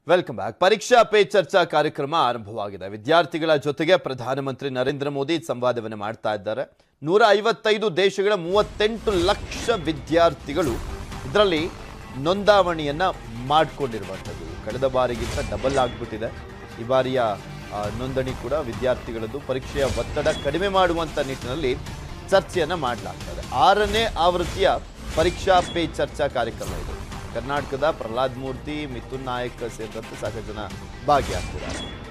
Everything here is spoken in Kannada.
Welcome back. ಪರೀಕ್ಷಾ ಪೇ ಚರ್ಚಾ ಕಾರ್ಯಕ್ರಮ ಆರಂಭವಾಗಿದೆ. ವಿದ್ಯಾರ್ಥಿಗಳ ಜೊತೆಗೆ ಪ್ರಧಾನಮಂತ್ರಿ ನರೇಂದ್ರ ಮೋದಿ ಸಂವಾದವನ್ನು ಮಾಡ್ತಾ ಇದ್ದಾರೆ. 155 ದೇಶಗಳ 38 ಲಕ್ಷ ವಿದ್ಯಾರ್ಥಿಗಳು ಇದರಲ್ಲಿ ನೋಂದಾವಣಿಯನ್ನ ಮಾಡಿಕೊಂಡಿರುವಂಥದ್ದು. ಕಳೆದ ಬಾರಿಗಿಂತ ಡಬಲ್ ಆಗಿಬಿಟ್ಟಿದೆ ಈ ಬಾರಿಯ ನೋಂದಣಿ ಕೂಡ. ವಿದ್ಯಾರ್ಥಿಗಳದ್ದು ಪರೀಕ್ಷೆಯ ಒತ್ತಡ ಕಡಿಮೆ ಮಾಡುವಂಥ ನಿಟ್ಟಿನಲ್ಲಿ ಚರ್ಚೆಯನ್ನು ಮಾಡಲಾಗ್ತದೆ. 6ನೇ ಆವೃತ್ತಿಯ ಪರೀಕ್ಷಾ ಪೇ ಚರ್ಚಾ ಕಾರ್ಯಕ್ರಮ ಇದು. ಕರ್ನಾಟಕದ ಪ್ರಹ್ಲಾದ್ ಮೂರ್ತಿ, ಮಿಥುನ್ ನಾಯಕ್ ಸೇರಿದಂತೆ ಸಾಕಷ್ಟು ಜನ ಭಾಗಿಯಾಗ್ತಿದ್ದಾರೆ.